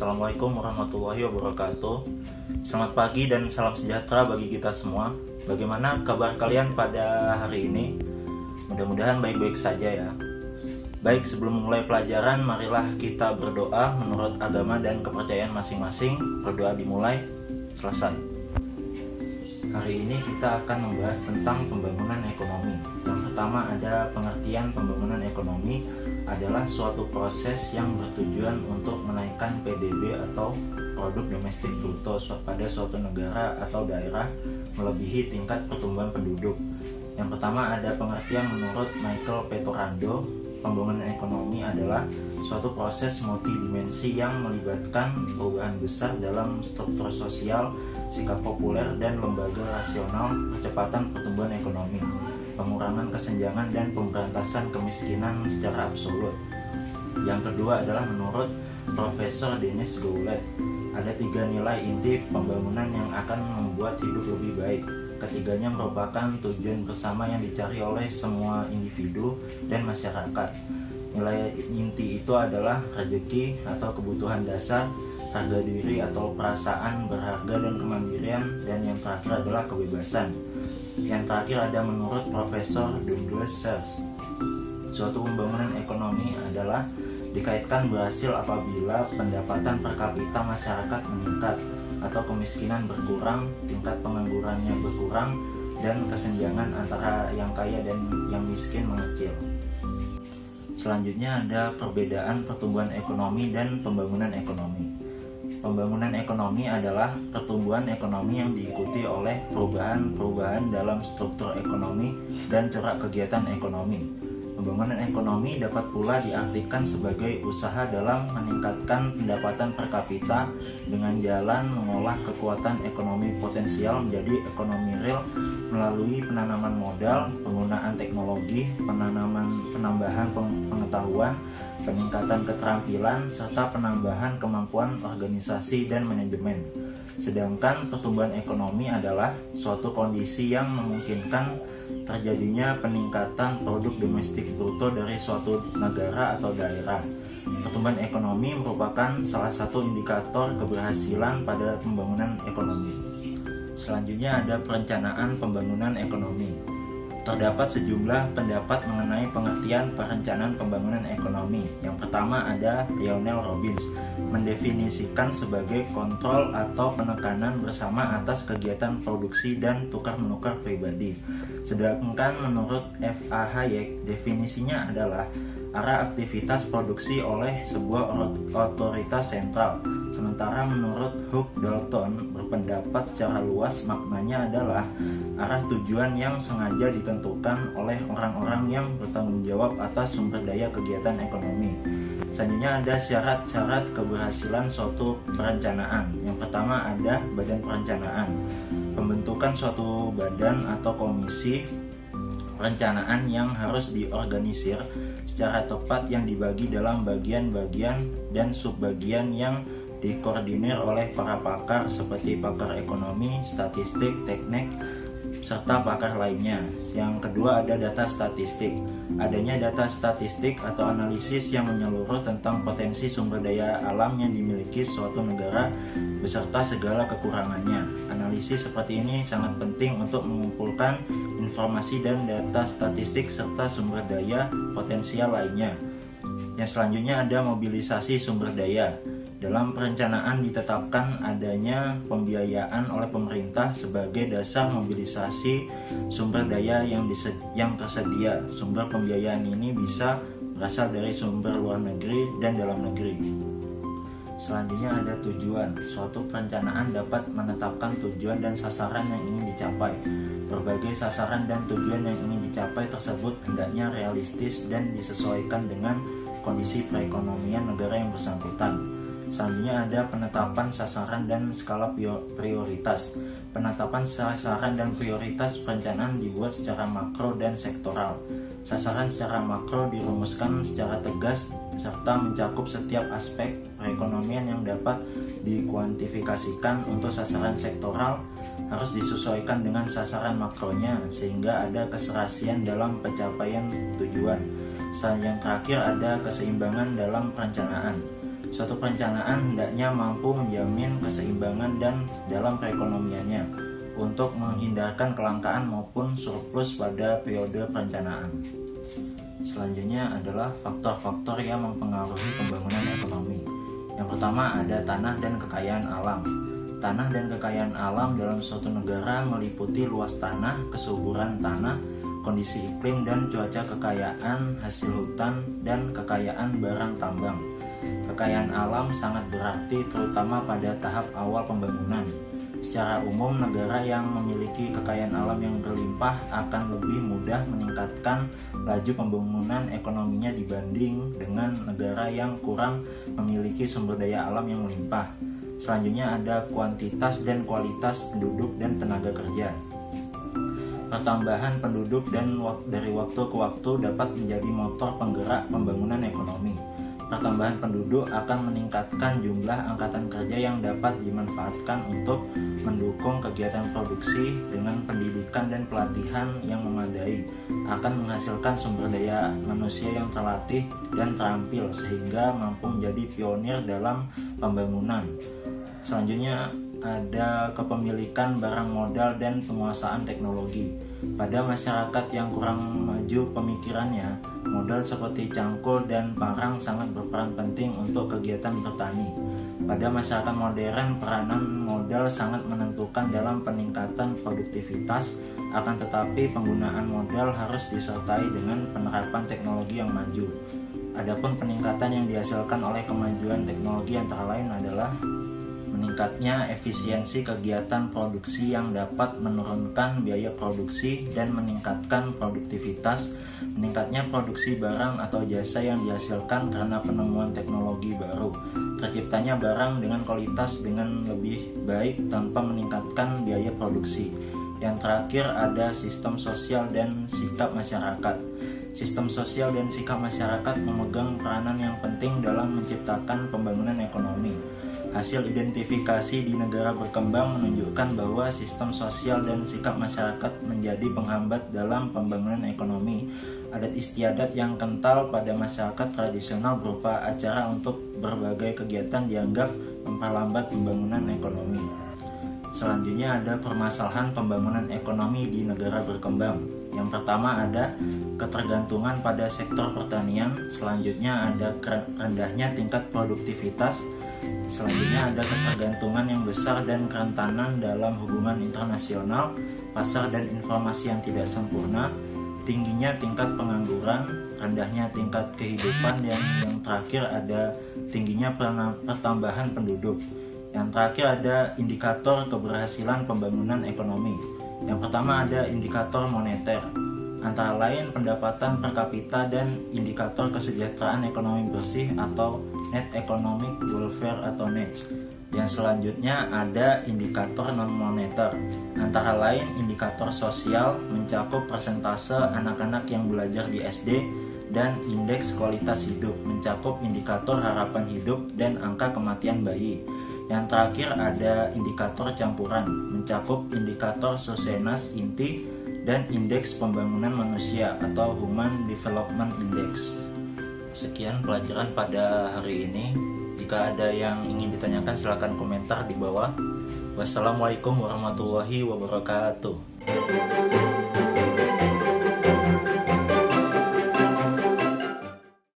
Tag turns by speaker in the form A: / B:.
A: Assalamualaikum warahmatullahi wabarakatuh. Selamat pagi dan salam sejahtera bagi kita semua. Bagaimana kabar kalian pada hari ini? Mudah-mudahan baik-baik saja ya. Baik, sebelum memulai pelajaran, marilah kita berdoa menurut agama dan kepercayaan masing-masing. Berdoa dimulai, selesai. Hari ini kita akan membahas tentang pembangunan ekonomi. Yang pertama ada pengertian pembangunan ekonomi adalah suatu proses yang bertujuan untuk menaikkan PDB atau produk domestik bruto pada suatu negara atau daerah melebihi tingkat pertumbuhan penduduk. Yang pertama ada pengertian menurut Michael Petorando. Pembangunan ekonomi adalah suatu proses multidimensi yang melibatkan perubahan besar dalam struktur sosial, sikap populer, dan lembaga rasional, percepatan pertumbuhan ekonomi, pengurangan kesenjangan, dan pemberantasan kemiskinan secara absolut. Yang kedua adalah menurut Profesor Dennis Goulet. Ada 3 nilai inti pembangunan yang akan membuat hidup lebih baik. Ketiganya merupakan tujuan bersama yang dicari oleh semua individu dan masyarakat. Nilai inti itu adalah rezeki atau kebutuhan dasar, harga diri atau perasaan berharga dan kemandirian, dan yang terakhir adalah kebebasan. Yang terakhir ada menurut Profesor Douglas Sears. Suatu pembangunan ekonomi adalah dikaitkan berhasil apabila pendapatan per kapita masyarakat meningkat atau kemiskinan berkurang, tingkat penganggurannya berkurang, dan kesenjangan antara yang kaya dan yang miskin mengecil. Selanjutnya ada perbedaan pertumbuhan ekonomi dan pembangunan ekonomi. Pembangunan ekonomi adalah pertumbuhan ekonomi yang diikuti oleh perubahan-perubahan dalam struktur ekonomi dan corak kegiatan ekonomi. Pembangunan ekonomi dapat pula diartikan sebagai usaha dalam meningkatkan pendapatan per kapita dengan jalan mengolah kekuatan ekonomi potensial menjadi ekonomi real melalui penanaman modal, penggunaan teknologi, penambahan pengetahuan, peningkatan keterampilan, serta penambahan kemampuan organisasi dan manajemen. Sedangkan pertumbuhan ekonomi adalah suatu kondisi yang memungkinkan terjadinya peningkatan produk domestik bruto dari suatu negara atau daerah. Pertumbuhan ekonomi merupakan salah satu indikator keberhasilan pada pembangunan ekonomi. Selanjutnya ada perencanaan pembangunan ekonomi. Terdapat sejumlah pendapat mengenai pengertian perencanaan pembangunan ekonomi. Yang pertama ada Lionel Robbins, mendefinisikan sebagai kontrol atau penekanan bersama atas kegiatan produksi dan tukar-menukar pribadi. Sedangkan menurut F.A. Hayek, definisinya adalah arah aktivitas produksi oleh sebuah otoritas sentral. Sementara menurut Hugh Dalton berpendapat secara luas maknanya adalah arah tujuan yang sengaja ditentukan oleh orang-orang yang bertanggung jawab atas sumber daya kegiatan ekonomi. Selanjutnya ada syarat-syarat keberhasilan suatu perencanaan. Yang pertama ada badan perencanaan. Pembentukan suatu badan atau komisi perencanaan yang harus diorganisir secara tepat yang dibagi dalam bagian-bagian dan subbagian yang dikoordinir oleh para pakar seperti pakar ekonomi, statistik, teknik, serta pakar lainnya. Yang kedua ada data statistik. Adanya data statistik atau analisis yang menyeluruh tentang potensi sumber daya alam yang dimiliki suatu negara beserta segala kekurangannya. Analisis seperti ini sangat penting untuk mengumpulkan informasi dan data statistik serta sumber daya potensial lainnya. Yang selanjutnya ada mobilisasi sumber daya. Dalam perencanaan ditetapkan adanya pembiayaan oleh pemerintah sebagai dasar mobilisasi sumber daya yang tersedia. Sumber pembiayaan ini bisa berasal dari sumber luar negeri dan dalam negeri. Selanjutnya ada tujuan. Suatu perencanaan dapat menetapkan tujuan dan sasaran yang ingin dicapai. Berbagai sasaran dan tujuan yang ingin dicapai tersebut hendaknya realistis dan disesuaikan dengan kondisi perekonomian negara yang bersangkutan. Selanjutnya ada penetapan sasaran dan skala prioritas. Penetapan sasaran dan prioritas perencanaan dibuat secara makro dan sektoral. Sasaran secara makro dirumuskan secara tegas serta mencakup setiap aspek perekonomian yang dapat dikuantifikasikan. Untuk sasaran sektoral harus disesuaikan dengan sasaran makronya sehingga ada keserasian dalam pencapaian tujuan. Yang terakhir ada keseimbangan dalam perencanaan. Suatu perencanaan hendaknya mampu menjamin keseimbangan dan dalam perekonomiannya untuk menghindarkan kelangkaan maupun surplus pada periode perencanaan. Selanjutnya adalah faktor-faktor yang mempengaruhi pembangunan ekonomi. Yang pertama ada tanah dan kekayaan alam. Tanah dan kekayaan alam dalam suatu negara meliputi luas tanah, kesuburan tanah, kondisi iklim dan cuaca, kekayaan hasil hutan, dan kekayaan barang tambang. Kekayaan alam sangat berarti terutama pada tahap awal pembangunan. Secara umum, negara yang memiliki kekayaan alam yang berlimpah akan lebih mudah meningkatkan laju pembangunan ekonominya dibanding dengan negara yang kurang memiliki sumber daya alam yang melimpah. Selanjutnya ada kuantitas dan kualitas penduduk dan tenaga kerja. Pertambahan penduduk dan dari waktu ke waktu dapat menjadi motor penggerak pembangunan ekonomi. Pertambahan penduduk akan meningkatkan jumlah angkatan kerja yang dapat dimanfaatkan untuk mendukung kegiatan produksi. Dengan pendidikan dan pelatihan yang memadai akan menghasilkan sumber daya manusia yang terlatih dan terampil sehingga mampu menjadi pionir dalam pembangunan. Selanjutnya ada kepemilikan barang modal dan penguasaan teknologi. Pada masyarakat yang kurang maju pemikirannya, modal seperti cangkul dan parang sangat berperan penting untuk kegiatan bertani. Pada masyarakat modern, peranan modal sangat menentukan dalam peningkatan produktivitas, akan tetapi penggunaan modal harus disertai dengan penerapan teknologi yang maju. Adapun peningkatan yang dihasilkan oleh kemajuan teknologi antara lain adalah meningkatnya efisiensi kegiatan produksi yang dapat menurunkan biaya produksi dan meningkatkan produktivitas, meningkatnya produksi barang atau jasa yang dihasilkan karena penemuan teknologi baru, terciptanya barang dengan kualitas dengan lebih baik tanpa meningkatkan biaya produksi. Yang terakhir ada sistem sosial dan sikap masyarakat. Sistem sosial dan sikap masyarakat memegang peranan yang penting dalam menciptakan pembangunan ekonomi. Hasil identifikasi di negara berkembang menunjukkan bahwa sistem sosial dan sikap masyarakat menjadi penghambat dalam pembangunan ekonomi. Adat istiadat yang kental pada masyarakat tradisional berupa acara untuk berbagai kegiatan dianggap memperlambat pembangunan ekonomi. Selanjutnya ada permasalahan pembangunan ekonomi di negara berkembang. Yang pertama ada ketergantungan pada sektor pertanian. Selanjutnya ada rendahnya tingkat produktivitas. Selanjutnya ada ketergantungan yang besar dan kerentanan dalam hubungan internasional, pasar dan informasi yang tidak sempurna, tingginya tingkat pengangguran, rendahnya tingkat kehidupan, dan yang terakhir ada tingginya pertambahan penduduk. Yang terakhir ada indikator keberhasilan pembangunan ekonomi. Yang pertama ada indikator moneter, antara lain pendapatan per kapita dan indikator kesejahteraan ekonomi bersih atau net economic welfare atau NEWC. Yang selanjutnya ada indikator non-moneter, antara lain indikator sosial mencakup persentase anak-anak yang belajar di SD dan indeks kualitas hidup mencakup indikator harapan hidup dan angka kematian bayi. Yang terakhir ada indikator campuran mencakup indikator Sosenas inti dan indeks pembangunan manusia atau Human Development Index. Sekian pelajaran pada hari ini. Jika ada yang ingin ditanyakan silakan komentar di bawah. Wassalamualaikum warahmatullahi wabarakatuh.